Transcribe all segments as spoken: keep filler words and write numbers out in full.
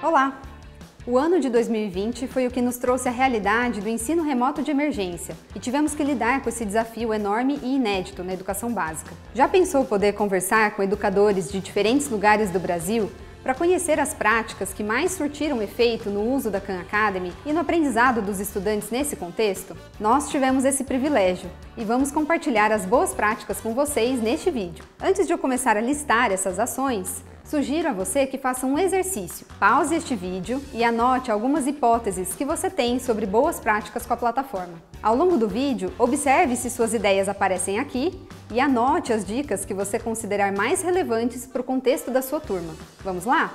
Olá! O ano de dois mil e vinte foi o que nos trouxe a realidade do ensino remoto de emergência e tivemos que lidar com esse desafio enorme e inédito na educação básica. Já pensou poder conversar com educadores de diferentes lugares do Brasil para conhecer as práticas que mais surtiram efeito no uso da Khan Academy e no aprendizado dos estudantes nesse contexto? Nós tivemos esse privilégio e vamos compartilhar as boas práticas com vocês neste vídeo. Antes de eu começar a listar essas ações, sugiro a você que faça um exercício. Pause este vídeo e anote algumas hipóteses que você tem sobre boas práticas com a plataforma. Ao longo do vídeo, observe se suas ideias aparecem aqui e anote as dicas que você considerar mais relevantes para o contexto da sua turma. Vamos lá?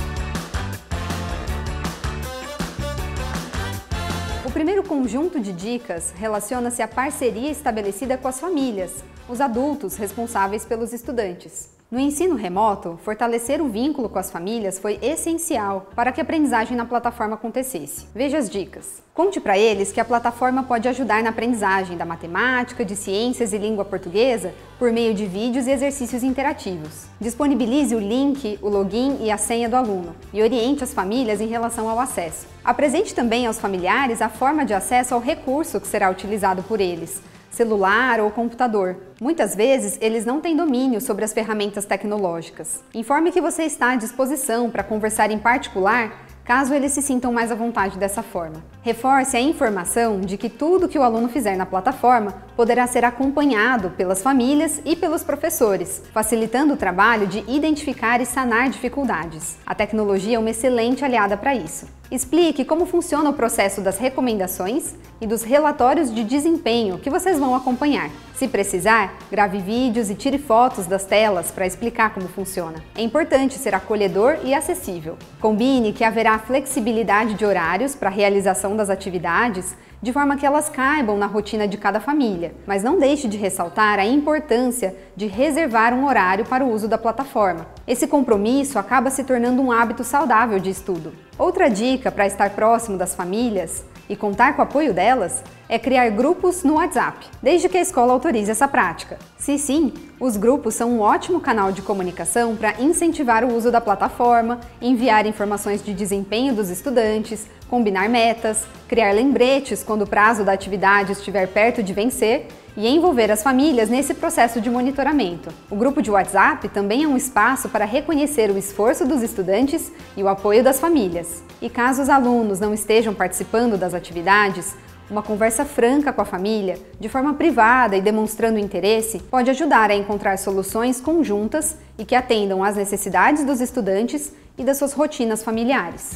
O primeiro conjunto de dicas relaciona-se à parceria estabelecida com as famílias, os adultos responsáveis pelos estudantes. No ensino remoto, fortalecer o vínculo com as famílias foi essencial para que a aprendizagem na plataforma acontecesse. Veja as dicas. Conte para eles que a plataforma pode ajudar na aprendizagem da matemática, de ciências e língua portuguesa por meio de vídeos e exercícios interativos. Disponibilize o link, o login e a senha do aluno e oriente as famílias em relação ao acesso. Apresente também aos familiares a forma de acesso ao recurso que será utilizado por eles, celular ou computador. Muitas vezes, eles não têm domínio sobre as ferramentas tecnológicas. Informe que você está à disposição para conversar em particular, caso eles se sintam mais à vontade dessa forma. Reforce a informação de que tudo que o aluno fizer na plataforma poderá ser acompanhado pelas famílias e pelos professores, facilitando o trabalho de identificar e sanar dificuldades. A tecnologia é uma excelente aliada para isso. Explique como funciona o processo das recomendações e dos relatórios de desempenho que vocês vão acompanhar. Se precisar, grave vídeos e tire fotos das telas para explicar como funciona. É importante ser acolhedor e acessível. Combine que haverá flexibilidade de horários para a realização das atividades, de forma que elas caibam na rotina de cada família, mas não deixe de ressaltar a importância de reservar um horário para o uso da plataforma. Esse compromisso acaba se tornando um hábito saudável de estudo. Outra dica para estar próximo das famílias e contar com o apoio delas é criar grupos no WhatsApp, desde que a escola autorize essa prática. Se sim, os grupos são um ótimo canal de comunicação para incentivar o uso da plataforma, enviar informações de desempenho dos estudantes, combinar metas, criar lembretes quando o prazo da atividade estiver perto de vencer e envolver as famílias nesse processo de monitoramento. O grupo de WhatsApp também é um espaço para reconhecer o esforço dos estudantes e o apoio das famílias. E caso os alunos não estejam participando das atividades, uma conversa franca com a família, de forma privada e demonstrando interesse, pode ajudar a encontrar soluções conjuntas e que atendam às necessidades dos estudantes e das suas rotinas familiares.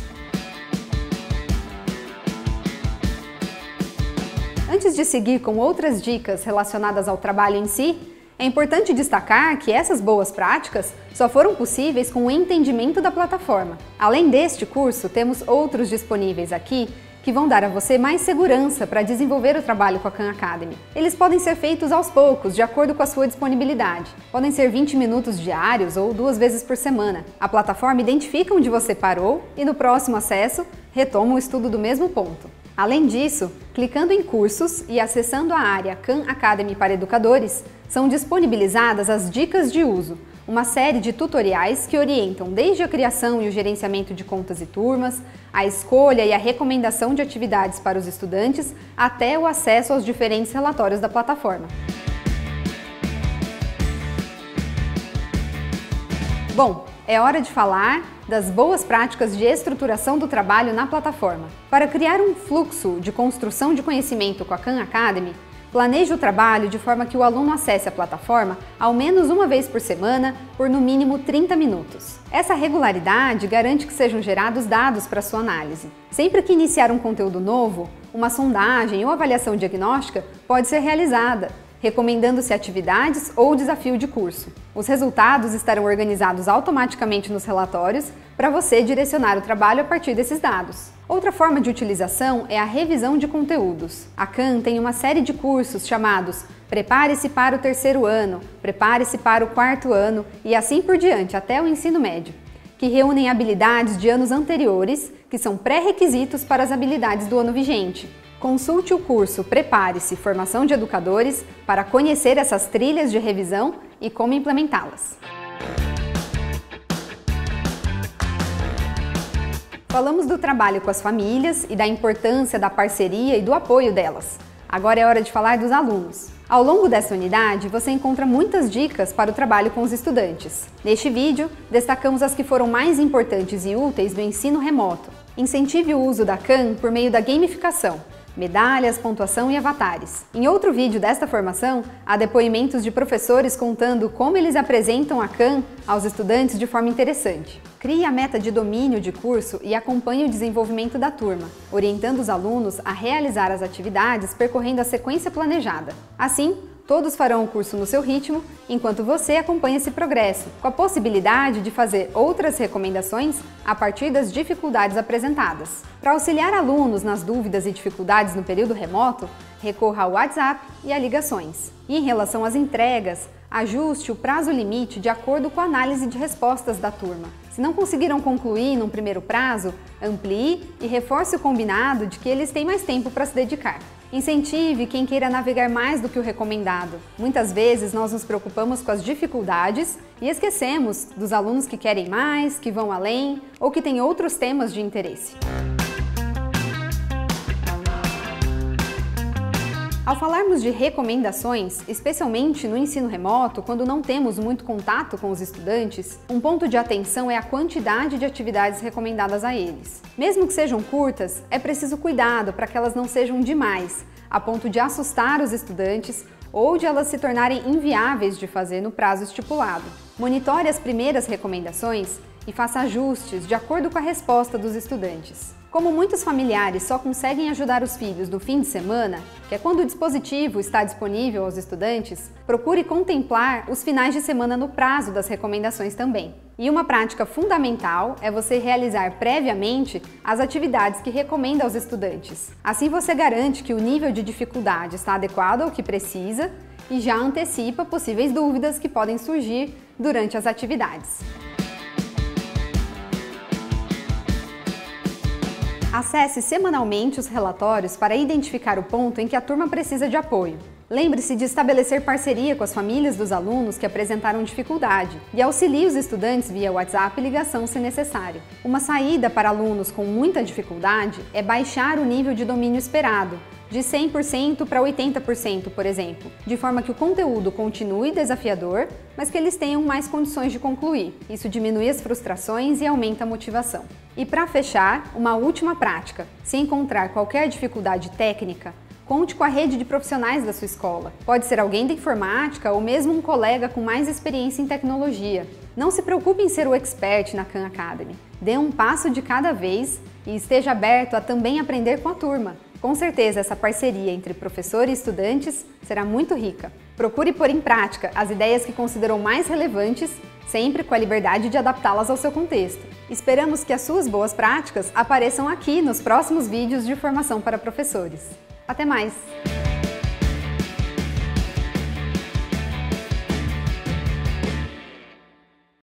Antes de seguir com outras dicas relacionadas ao trabalho em si, é importante destacar que essas boas práticas só foram possíveis com o entendimento da plataforma. Além deste curso, temos outros disponíveis aqui que vão dar a você mais segurança para desenvolver o trabalho com a Khan Academy. Eles podem ser feitos aos poucos, de acordo com a sua disponibilidade. Podem ser vinte minutos diários ou duas vezes por semana. A plataforma identifica onde você parou e no próximo acesso, retoma o estudo do mesmo ponto. Além disso, clicando em cursos e acessando a área Khan Academy para educadores, são disponibilizadas as dicas de uso, uma série de tutoriais que orientam desde a criação e o gerenciamento de contas e turmas, a escolha e a recomendação de atividades para os estudantes, até o acesso aos diferentes relatórios da plataforma. Bom, é hora de falar das boas práticas de estruturação do trabalho na plataforma. Para criar um fluxo de construção de conhecimento com a Khan Academy, planeje o trabalho de forma que o aluno acesse a plataforma ao menos uma vez por semana, por no mínimo trinta minutos. Essa regularidade garante que sejam gerados dados para sua análise. Sempre que iniciar um conteúdo novo, uma sondagem ou avaliação diagnóstica pode ser realizada, recomendando-se atividades ou desafio de curso. Os resultados estarão organizados automaticamente nos relatórios para você direcionar o trabalho a partir desses dados. Outra forma de utilização é a revisão de conteúdos. A Khan tem uma série de cursos chamados Prepare-se para o terceiro ano, Prepare-se para o quarto ano e assim por diante, até o ensino médio, que reúnem habilidades de anos anteriores, que são pré-requisitos para as habilidades do ano vigente. Consulte o curso Prepare-se, Formação de Educadores para conhecer essas trilhas de revisão e como implementá-las. Falamos do trabalho com as famílias e da importância da parceria e do apoio delas. Agora é hora de falar dos alunos. Ao longo dessa unidade, você encontra muitas dicas para o trabalho com os estudantes. Neste vídeo, destacamos as que foram mais importantes e úteis no ensino remoto. Incentive o uso da C A M por meio da gamificação, medalhas, pontuação e avatares. Em outro vídeo desta formação, há depoimentos de professores contando como eles apresentam a C A M aos estudantes de forma interessante. Crie a meta de domínio de curso e acompanhe o desenvolvimento da turma, orientando os alunos a realizar as atividades percorrendo a sequência planejada. Assim, todos farão o curso no seu ritmo, enquanto você acompanha esse progresso, com a possibilidade de fazer outras recomendações a partir das dificuldades apresentadas. Para auxiliar alunos nas dúvidas e dificuldades no período remoto, recorra ao WhatsApp e a ligações. E em relação às entregas, ajuste o prazo limite de acordo com a análise de respostas da turma. Se não conseguiram concluir num primeiro prazo, amplie e reforce o combinado de que eles têm mais tempo para se dedicar. Incentive quem queira navegar mais do que o recomendado. Muitas vezes nós nos preocupamos com as dificuldades e esquecemos dos alunos que querem mais, que vão além ou que têm outros temas de interesse. Ao falarmos de recomendações, especialmente no ensino remoto, quando não temos muito contato com os estudantes, um ponto de atenção é a quantidade de atividades recomendadas a eles. Mesmo que sejam curtas, é preciso cuidado para que elas não sejam demais, a ponto de assustar os estudantes ou de elas se tornarem inviáveis de fazer no prazo estipulado. Monitore as primeiras recomendações e faça ajustes de acordo com a resposta dos estudantes. Como muitos familiares só conseguem ajudar os filhos no fim de semana, que é quando o dispositivo está disponível aos estudantes, procure contemplar os finais de semana no prazo das recomendações também. E uma prática fundamental é você realizar previamente as atividades que recomenda aos estudantes. Assim você garante que o nível de dificuldade está adequado ao que precisa e já antecipa possíveis dúvidas que podem surgir durante as atividades. Acesse semanalmente os relatórios para identificar o ponto em que a turma precisa de apoio. Lembre-se de estabelecer parceria com as famílias dos alunos que apresentaram dificuldade e auxilie os estudantes via WhatsApp e ligação se necessário. Uma saída para alunos com muita dificuldade é baixar o nível de domínio esperado, de cem por cento para oitenta por cento, por exemplo, de forma que o conteúdo continue desafiador, mas que eles tenham mais condições de concluir. Isso diminui as frustrações e aumenta a motivação. E para fechar, uma última prática. Se encontrar qualquer dificuldade técnica, conte com a rede de profissionais da sua escola. Pode ser alguém da informática ou mesmo um colega com mais experiência em tecnologia. Não se preocupe em ser o expert na Khan Academy. Dê um passo de cada vez e esteja aberto a também aprender com a turma. Com certeza, essa parceria entre professor e estudantes será muito rica. Procure pôr em prática as ideias que considerou mais relevantes, sempre com a liberdade de adaptá-las ao seu contexto. Esperamos que as suas boas práticas apareçam aqui nos próximos vídeos de formação para professores. Até mais!